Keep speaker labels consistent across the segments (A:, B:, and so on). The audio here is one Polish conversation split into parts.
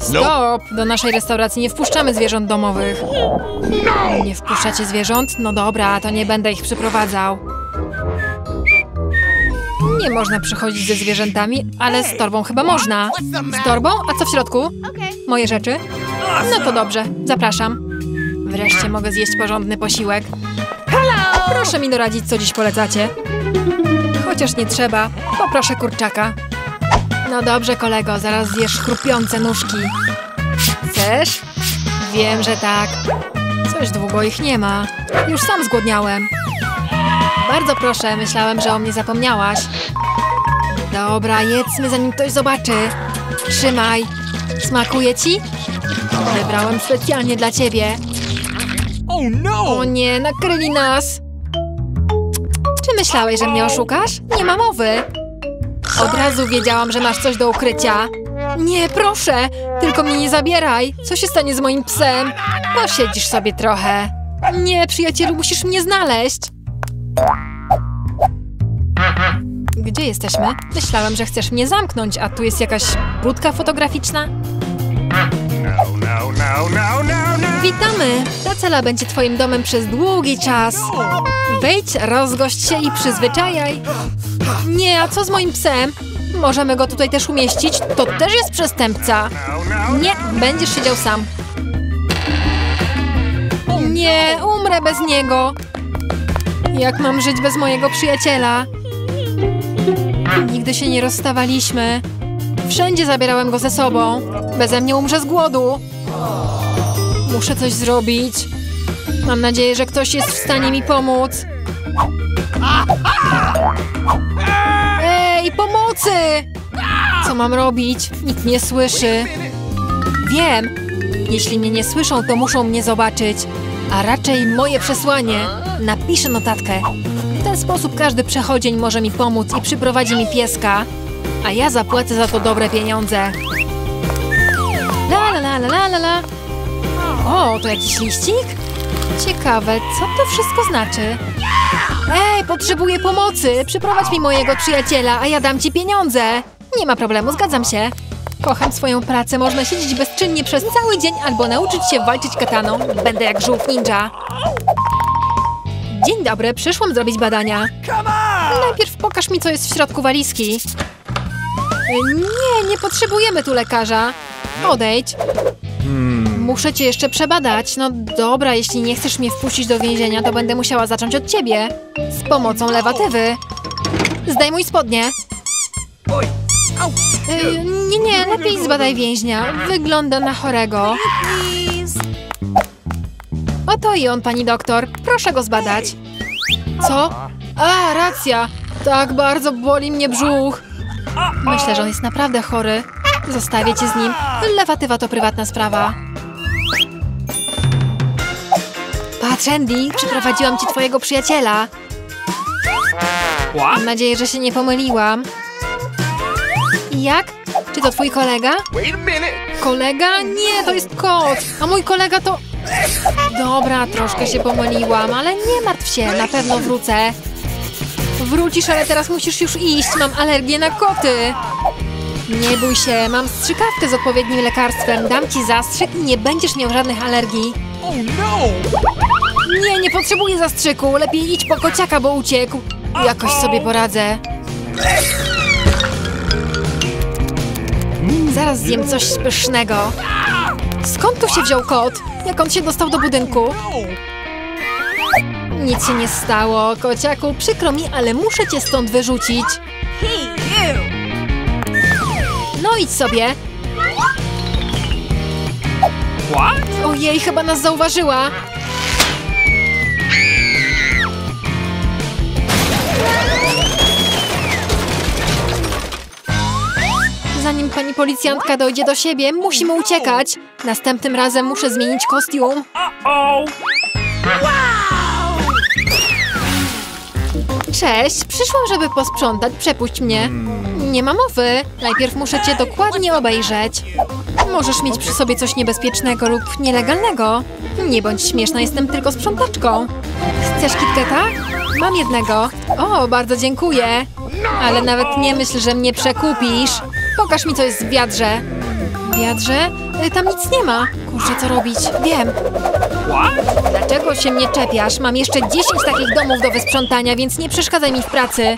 A: Stop! Do naszej restauracji nie wpuszczamy zwierząt domowych. Nie wpuszczacie zwierząt? No dobra, to nie będę ich przyprowadzał. Nie można przychodzić ze zwierzętami, ale z torbą chyba można. Z torbą? A co w środku? Moje rzeczy? No to dobrze, zapraszam. Wreszcie mogę zjeść porządny posiłek. Proszę mi doradzić, co dziś polecacie. Chociaż nie trzeba, poproszę kurczaka. No dobrze, kolego, zaraz zjesz chrupiące nóżki. Chcesz? Wiem, że tak. Coś długo ich nie ma. Już sam zgłodniałem. Bardzo proszę, myślałem, że o mnie zapomniałaś. Dobra, jedzmy, zanim ktoś zobaczy. Trzymaj. Smakuje ci? Wybrałem specjalnie dla ciebie. O nie, nakryli nas. Czy myślałeś, że mnie oszukasz? Nie ma mowy. Od razu wiedziałam, że masz coś do ukrycia. Nie, proszę, tylko mnie nie zabieraj. Co się stanie z moim psem? Posiedzisz sobie trochę. Nie, przyjacielu, musisz mnie znaleźć. Gdzie jesteśmy? Myślałem, że chcesz mnie zamknąć, a tu jest jakaś budka fotograficzna. Witamy! Ta cela będzie twoim domem przez długi czas. Wejdź, rozgość się i przyzwyczajaj. Nie, a co z moim psem? Możemy go tutaj też umieścić? To też jest przestępca. Nie, będziesz siedział sam. Nie, umrę bez niego. Jak mam żyć bez mojego przyjaciela? Nigdy się nie rozstawaliśmy. Wszędzie zabierałem go ze sobą. Beze mnie umrze z głodu. Muszę coś zrobić. Mam nadzieję, że ktoś jest w stanie mi pomóc. Ej, pomocy! Co mam robić? Nikt nie słyszy. Wiem. Jeśli mnie nie słyszą, to muszą mnie zobaczyć. A raczej moje przesłanie. Napiszę notatkę. W ten sposób każdy przechodzień może mi pomóc i przyprowadzi mi pieska. A ja zapłacę za to dobre pieniądze. La la la la la la la. O, to jakiś liścik? Ciekawe, co to wszystko znaczy? Ej, potrzebuję pomocy! Przyprowadź mi mojego przyjaciela, a ja dam ci pieniądze. Nie ma problemu, zgadzam się. Kocham swoją pracę, można siedzieć bezczynnie przez cały dzień albo nauczyć się walczyć kataną. Będę jak żółw ninja. Dzień dobry, przyszłam zrobić badania. Najpierw pokaż mi, co jest w środku walizki. Nie potrzebujemy tu lekarza. Odejdź. Muszę cię jeszcze przebadać. No dobra, jeśli nie chcesz mnie wpuścić do więzienia, to będę musiała zacząć od ciebie. Z pomocą lewatywy. Zdejmuj spodnie. Nie, lepiej zbadaj więźnia. Wygląda na chorego. Oto i on, pani doktor. Proszę go zbadać. Co? A, racja. Tak bardzo boli mnie brzuch. Myślę, że on jest naprawdę chory. Zostawię cię z nim. Lewatywa to prywatna sprawa. Patrz, Andy, przyprowadziłam ci twojego przyjaciela. Mam nadzieję, że się nie pomyliłam. Jak? Czy to twój kolega? Kolega? Nie, to jest kot. A mój kolega to... Dobra, troszkę się pomyliłam, ale nie martw się, na pewno wrócę. Wrócisz, ale teraz musisz już iść. Mam alergię na koty. Nie bój się, mam strzykawkę z odpowiednim lekarstwem. Dam ci zastrzyk i nie będziesz miał żadnych alergii. Nie potrzebuję zastrzyku. Lepiej idź po kociaka, bo uciekł. Jakoś sobie poradzę. Zaraz zjem coś pysznego. Skąd tu się wziął kot? Jak on się dostał do budynku? Nic się nie stało, kociaku. Przykro mi, ale muszę cię stąd wyrzucić. No idź sobie. Ojej, chyba nas zauważyła. Zanim pani policjantka dojdzie do siebie, musimy uciekać. Następnym razem muszę zmienić kostium. Cześć, przyszłam, żeby posprzątać. Przepuść mnie. Nie ma mowy. Najpierw muszę cię dokładnie obejrzeć. Możesz mieć przy sobie coś niebezpiecznego lub nielegalnego. Nie bądź śmieszna, jestem tylko sprzątaczką. Chcesz KitKata? Mam jednego. O, bardzo dziękuję. Ale nawet nie myśl, że mnie przekupisz. Pokaż mi, co jest w wiadrze. W wiadrze? Ale tam nic nie ma. Kurczę, co robić? Wiem. Dlaczego się mnie czepiasz? Mam jeszcze 10 takich domów do wysprzątania, więc nie przeszkadzaj mi w pracy.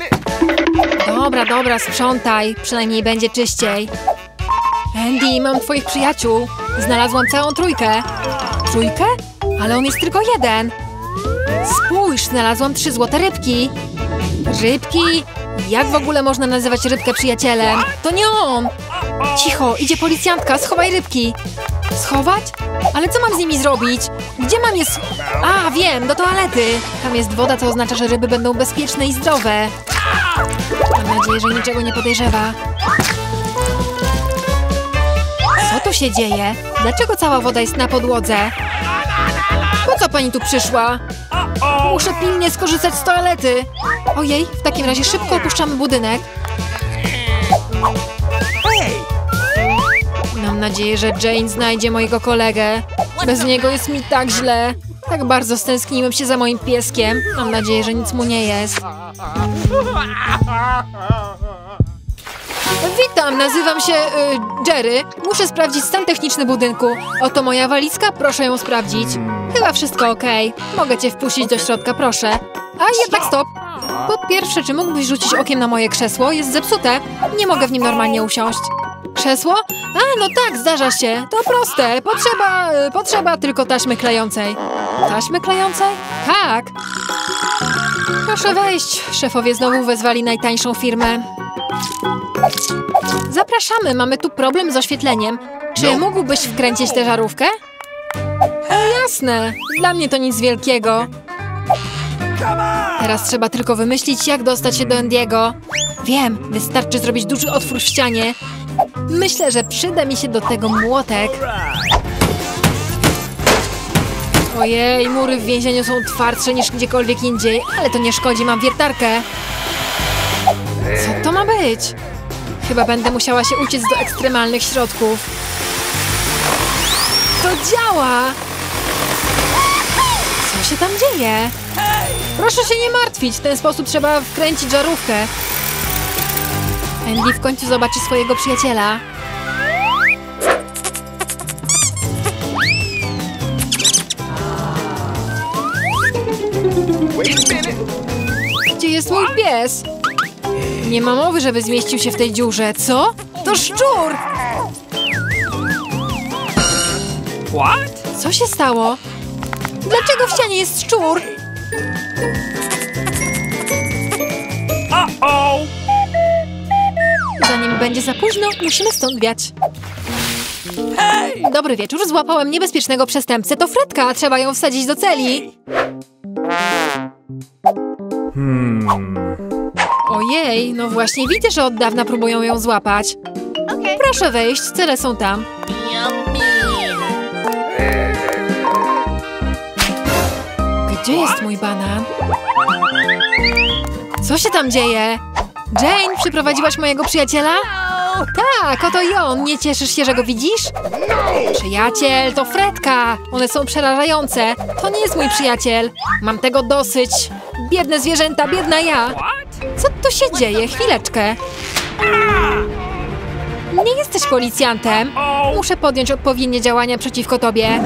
A: Dobra, sprzątaj. Przynajmniej będzie czyściej. Andy, mam twoich przyjaciół. Znalazłam całą trójkę. Trójkę? Ale on jest tylko jeden. Spójrz, znalazłam 3 złote rybki. Rybki? Jak w ogóle można nazywać rybkę przyjacielem? To nie on! Cicho, idzie policjantka, schowaj rybki. Schować? Ale co mam z nimi zrobić? Gdzie mam je A, wiem, do toalety. Tam jest woda, co oznacza, że ryby będą bezpieczne i zdrowe. Mam nadzieję, że niczego nie podejrzewa. Co tu się dzieje? Dlaczego cała woda jest na podłodze? Po co pani tu przyszła? Muszę pilnie skorzystać z toalety. Ojej, w takim razie szybko opuszczamy budynek. Mam nadzieję, że Jane znajdzie mojego kolegę. Bez niego jest mi tak źle. Tak bardzo stęskniłem się za moim pieskiem. Mam nadzieję, że nic mu nie jest. Witam, nazywam się Jerry. Muszę sprawdzić stan techniczny budynku. Oto moja walizka, proszę ją sprawdzić. Chyba wszystko okej. Mogę cię wpuścić do środka, proszę. A jednak stop. Po pierwsze, czy mógłbyś rzucić okiem na moje krzesło? Jest zepsute. Nie mogę w nim normalnie usiąść. Krzesło? A, no tak, zdarza się. To proste. Potrzeba tylko taśmy klejącej. Taśmy klejącej? Tak. Proszę wejść. Szefowie znowu wezwali najtańszą firmę. Zapraszamy, mamy tu problem z oświetleniem. Czy mógłbyś wkręcić tę żarówkę? Jasne, dla mnie to nic wielkiego. Teraz trzeba tylko wymyślić, jak dostać się do Andy'ego. Wiem, wystarczy zrobić duży otwór w ścianie. Myślę, że przyda mi się do tego młotek. Ojej, mury w więzieniu są twardsze niż gdziekolwiek indziej, ale to nie szkodzi, mam wiertarkę. Co to ma być? Chyba będę musiała się uciec do ekstremalnych środków. To działa! Co się tam dzieje? Proszę się nie martwić, w ten sposób trzeba wkręcić żarówkę. Andy w końcu zobaczy swojego przyjaciela. Gdzie jest mój pies? Nie ma mowy, żeby zmieścił się w tej dziurze. Co? To szczur! Co się stało? Dlaczego w ścianie jest szczur? Zanim będzie za późno, musimy stąd wiać. Dobry wieczór, złapałem niebezpiecznego przestępcę. To Fredka, trzeba ją wsadzić do celi. Ojej, no właśnie widzę, że od dawna próbują ją złapać. Proszę wejść, cele są tam. Gdzie jest mój banan? Co się tam dzieje? Jane, przyprowadziłaś mojego przyjaciela? Tak, oto i on. Nie cieszysz się, że go widzisz? Przyjaciel, to Fredka. One są przerażające. To nie jest mój przyjaciel. Mam tego dosyć. Biedne zwierzęta, biedna ja. Co tu się dzieje? Chwileczkę. Nie jesteś policjantem. Muszę podjąć odpowiednie działania przeciwko tobie.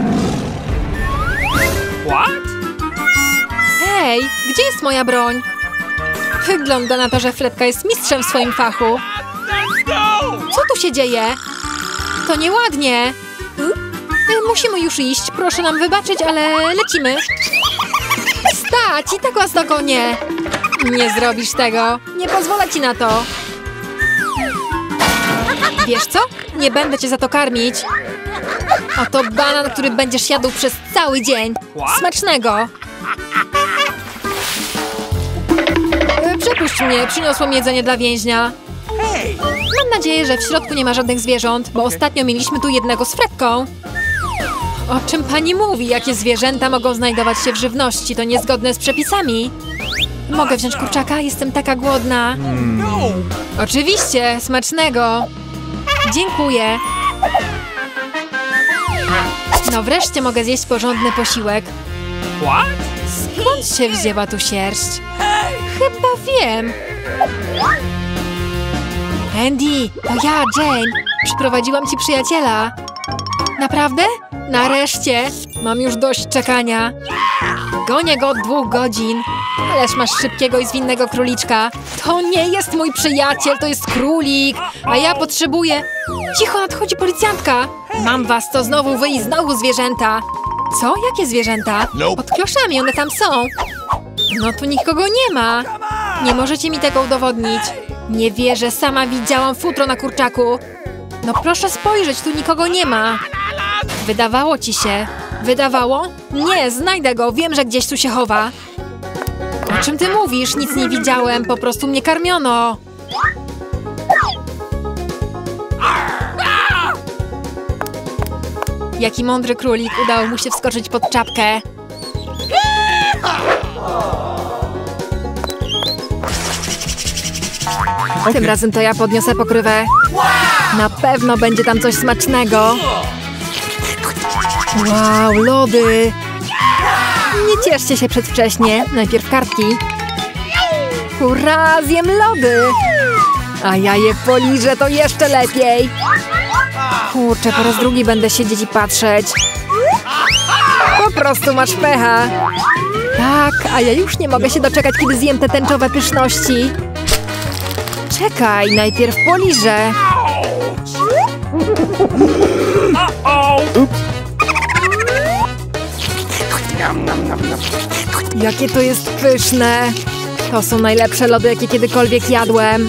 A: Hej, gdzie jest moja broń? Wygląda na to, że Fredka jest mistrzem w swoim fachu. Co tu się dzieje? To nieładnie. Musimy już iść. Proszę nam wybaczyć, ale lecimy. Stać! I tak was dogonię. Nie zrobisz tego. Nie pozwolę ci na to. Wiesz co? Nie będę cię za to karmić. Oto banan, który będziesz jadł przez cały dzień. Smacznego! Przepuść mnie, przyniosłam jedzenie dla więźnia. Mam nadzieję, że w środku nie ma żadnych zwierząt, bo ostatnio mieliśmy tu jednego z Fredką. O czym pani mówi? Jakie zwierzęta mogą znajdować się w żywności? To niezgodne z przepisami. Mogę wziąć kurczaka? Jestem taka głodna. Oczywiście, smacznego. Dziękuję. No wreszcie mogę zjeść porządny posiłek. Skąd się wzięła tu sierść? Chyba wiem. Andy, to ja, Jane. Przyprowadziłam ci przyjaciela. Naprawdę? Nareszcie! Mam już dość czekania. Gonię go od 2 godzin. Ależ masz szybkiego i zwinnego króliczka. To nie jest mój przyjaciel, to jest królik. A ja potrzebuję... Cicho, nadchodzi policjantka. Mam was, to znowu wy i znowu zwierzęta. Co? Jakie zwierzęta? Pod kloszami, one tam są. No tu nikogo nie ma. Nie możecie mi tego udowodnić. Nie wierzę, sama widziałam futro na kurczaku. No proszę spojrzeć, tu nikogo nie ma. Wydawało ci się. Wydawało? Nie, znajdę go, wiem, że gdzieś tu się chowa. O czym ty mówisz? Nic nie widziałem, po prostu mnie karmiono. Jaki mądry królik, udało mu się wskoczyć pod czapkę. Tym razem to ja podniosę pokrywę. Na pewno będzie tam coś smacznego. Wow, lody! Nie cieszcie się przedwcześnie. Najpierw kartki. Hurra, zjem lody! A ja je poliżę, to jeszcze lepiej. Kurczę, po raz drugi będę siedzieć i patrzeć. Po prostu masz pecha. Tak, a ja już nie mogę się doczekać, kiedy zjem te tęczowe pyszności. Czekaj, najpierw poliżę. Jakie to jest pyszne. To są najlepsze lody, jakie kiedykolwiek jadłem.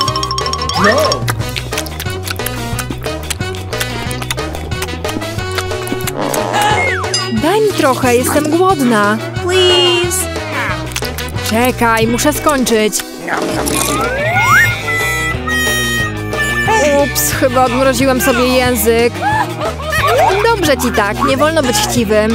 A: Daj mi trochę, jestem głodna. Please. Czekaj, muszę skończyć. Ups, chyba odmroziłem sobie język. Dobrze ci tak, nie wolno być chciwym.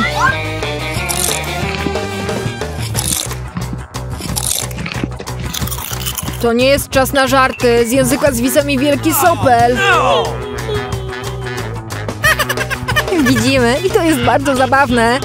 A: To nie jest czas na żarty. Z języka zwisa mi wielki sopel. Widzimy i to jest bardzo zabawne.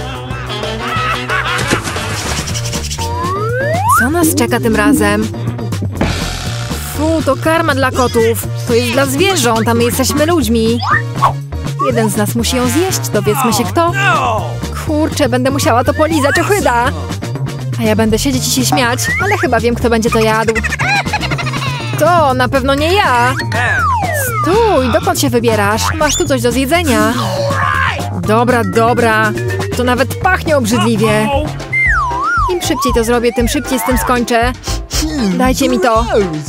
A: Co nas czeka tym razem? Fu, to karma dla kotów. To jest dla zwierząt, a my jesteśmy ludźmi. Jeden z nas musi ją zjeść, dowiedzmy się kto. Kurczę, będę musiała to polizać, ochyda. A ja będę siedzieć i się śmiać, ale chyba wiem, kto będzie to jadł. To na pewno nie ja. Stój, dokąd się wybierasz? Masz tu coś do zjedzenia. Dobra, dobra. To nawet pachnie obrzydliwie. Im szybciej to zrobię, tym szybciej z tym skończę. Dajcie mi to.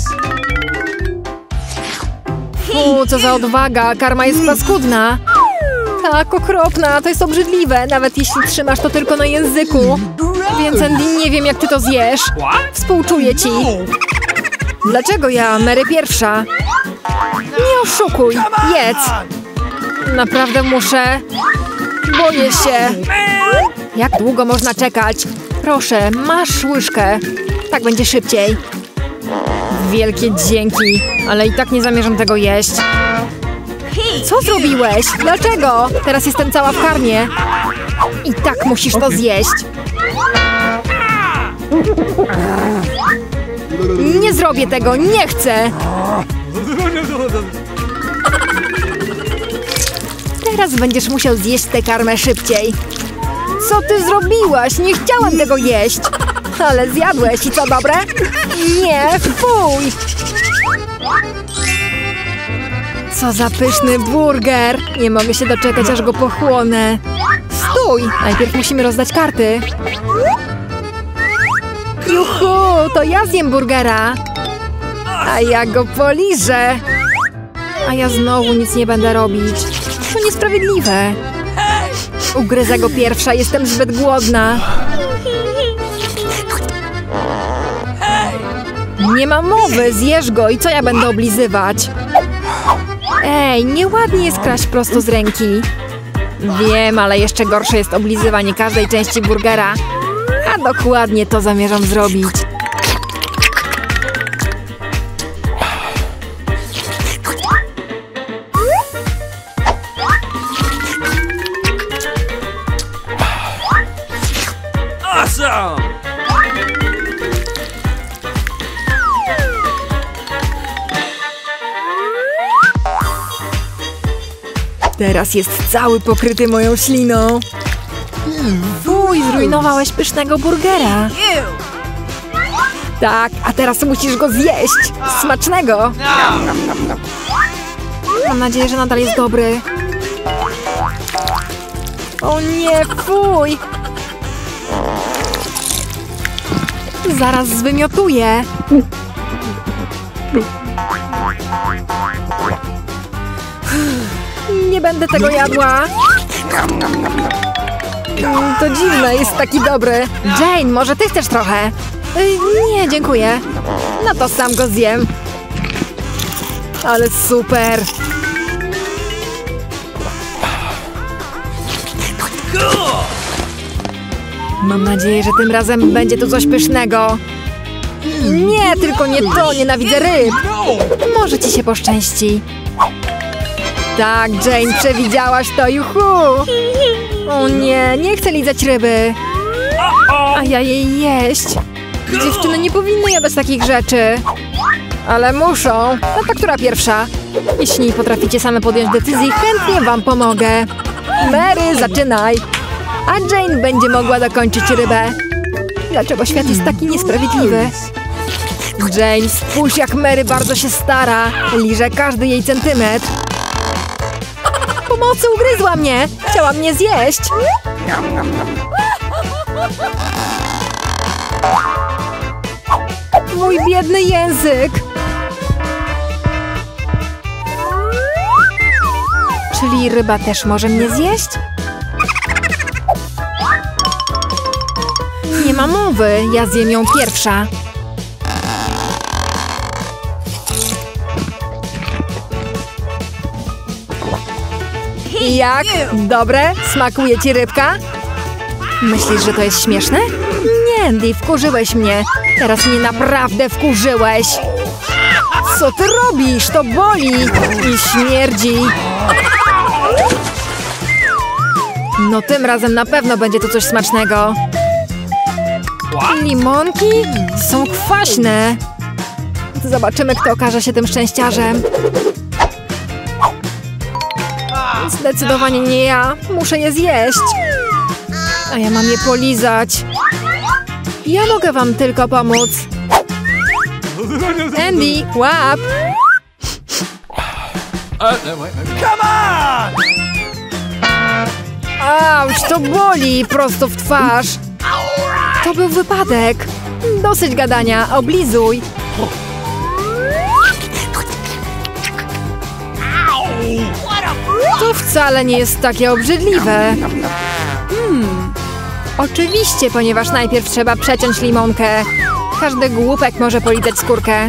A: Fu, co za odwaga. Karma jest paskudna. Tak, okropna. To jest obrzydliwe. Nawet jeśli trzymasz to tylko na języku. Więc Andy, nie wiem, jak ty to zjesz. Współczuję ci. Dlaczego ja? Mary pierwsza. Nie oszukuj. Jedz. Naprawdę muszę. Boję się. Jak długo można czekać? Proszę, masz łyżkę. Tak będzie szybciej. Wielkie dzięki. Ale i tak nie zamierzam tego jeść. Co zrobiłeś? Dlaczego? Teraz jestem cała w karmie. I tak musisz to zjeść. Nie zrobię tego, nie chcę. Teraz będziesz musiał zjeść tę karmę szybciej. Co ty zrobiłaś? Nie chciałem tego jeść. Ale zjadłeś i co, dobre? Nie, fuj. Co za pyszny burger. Nie mogę się doczekać, aż go pochłonę. Stój, najpierw musimy rozdać karty. Juhu, to ja zjem burgera. A ja go poliżę. A ja znowu nic nie będę robić. To niesprawiedliwe. Ugryzę go pierwsza, jestem zbyt głodna. Nie ma mowy, zjesz go i co ja będę oblizywać? Ej, nieładnie jest kraść prosto z ręki. Wiem, ale jeszcze gorsze jest oblizywanie każdej części burgera. A dokładnie to zamierzam zrobić.
B: Awesome!
A: Teraz jest cały pokryty moją śliną. Fuj, zrujnowałeś pysznego burgera. Tak, a teraz musisz go zjeść. Smacznego. Mam nadzieję, że nadal jest dobry. O nie, fuj. Zaraz zwymiotuję. Nie będę tego jadła. To dziwne, jest taki dobry. Jane, może ty chcesz trochę? Nie, dziękuję. No to sam go zjem. Ale super. Mam nadzieję, że tym razem będzie tu coś pysznego. Nie, tylko nie to, nienawidzę ryb. Może ci się poszczęści. Tak, Jane, przewidziałaś to, juhu. O nie, nie chcę lizać ryby. A ja jej jeść. Dziewczyny nie powinny jadać takich rzeczy. Ale muszą. No to która pierwsza? Jeśli nie potraficie same podjąć decyzji, chętnie wam pomogę. Mary, zaczynaj. A Jane będzie mogła dokończyć rybę. Dlaczego świat jest taki niesprawiedliwy? Jane, spójrz jak Mary bardzo się stara. Liże każdy jej centymetr. Pomocy, ugryzła mnie! Chciała mnie zjeść! Mój biedny język! Czyli ryba też może mnie zjeść? Nie ma mowy, ja zjem ją pierwsza. Jak? Dobre? Smakuje ci rybka? Myślisz, że to jest śmieszne? Nie, Andy, wkurzyłeś mnie. Teraz mnie naprawdę wkurzyłeś. Co ty robisz? To boli i śmierdzi. No tym razem na pewno będzie tu coś smacznego. Limonki? Są kwaśne. Zobaczymy, kto okaże się tym szczęściarzem. Zdecydowanie nie ja. Muszę je zjeść. A ja mam je polizać. Ja mogę wam tylko pomóc. Andy, łap!
B: Come on!
A: Auć, to boli prosto w twarz. To był wypadek. Dosyć gadania, oblizuj. To wcale nie jest takie obrzydliwe. Oczywiście, ponieważ najpierw trzeba przeciąć limonkę. Każdy głupek może polizać skórkę.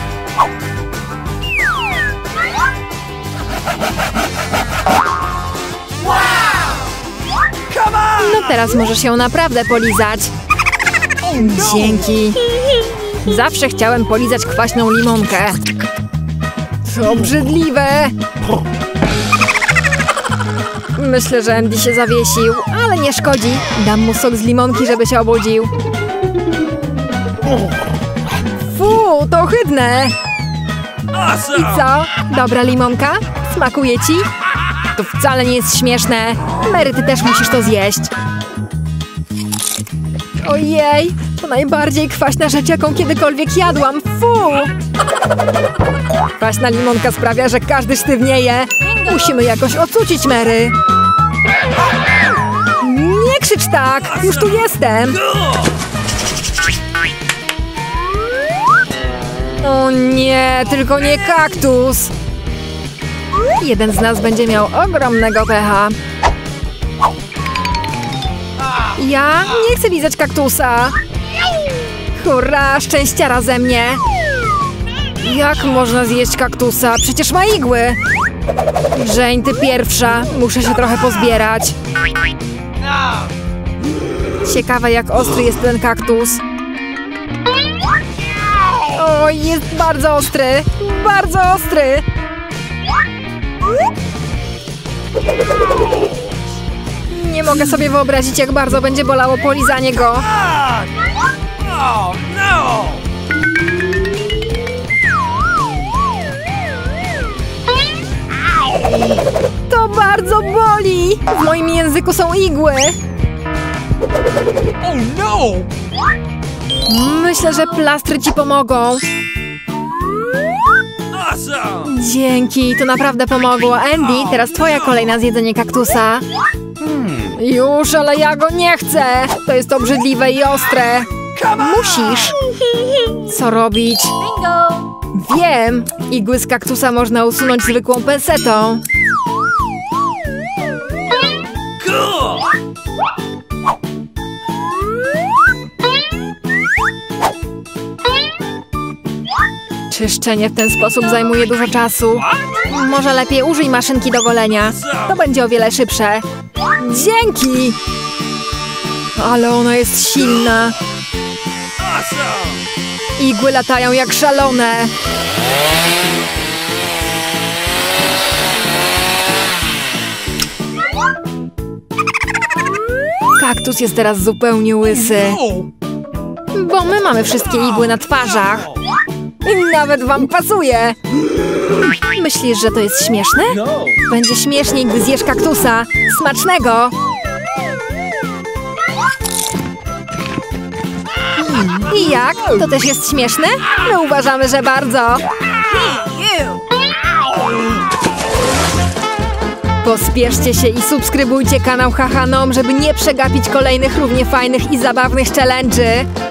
A: No teraz możesz ją naprawdę polizać. Dzięki. Zawsze chciałem polizać kwaśną limonkę. To obrzydliwe. Myślę, że Andy się zawiesił, ale nie szkodzi. Dam mu sok z limonki, żeby się obudził. Fu, to ohydne. I co? Dobra limonka? Smakuje ci? To wcale nie jest śmieszne. Mary, ty też musisz to zjeść. Ojej, to najbardziej kwaśna rzecz, jaką kiedykolwiek jadłam. Fu! Kwaśna limonka sprawia, że każdy sztywnieje. Musimy jakoś ocucić Mary. Nie krzycz tak! Już tu jestem! O nie, tylko nie kaktus! Jeden z nas będzie miał ogromnego pecha. Ja nie chcę lizać kaktusa. Hurra, szczęściara ze mnie. Jak można zjeść kaktusa? Przecież ma igły. Jane, ty pierwsza. Muszę się trochę pozbierać. Ciekawe, jak ostry jest ten kaktus. Oj, jest bardzo ostry. Bardzo ostry. Nie mogę sobie wyobrazić, jak bardzo będzie bolało polizanie go.
B: Oh, no!
A: To To bardzo boli! W moim języku są igły.
B: Oh no!
A: Myślę, że plastry ci pomogą.
B: Awesome!
A: Dzięki, to naprawdę pomogło. Andy, teraz twoja kolej na zjedzenie kaktusa. Już, ale ja go nie chcę. To jest obrzydliwe i ostre. Musisz. Co robić? Wiem. Igły z kaktusa można usunąć zwykłą pensetą.
B: Cool!
A: Czyszczenie w ten sposób zajmuje dużo czasu. Może lepiej użyj maszynki do golenia. To będzie o wiele szybsze. Dzięki! Ale ona jest silna.
B: Awesome!
A: Igły latają jak szalone. Kaktus jest teraz zupełnie łysy. Bo my mamy wszystkie igły na twarzach. I nawet wam pasuje. Myślisz, że to jest śmieszne?
B: No!
A: Będzie śmieszniej, gdy zjesz kaktusa. Smacznego! I jak? To też jest śmieszne? My uważamy, że bardzo. Pospieszcie się i subskrybujcie kanał Hahanom, żeby nie przegapić kolejnych równie fajnych i zabawnych challenge'y.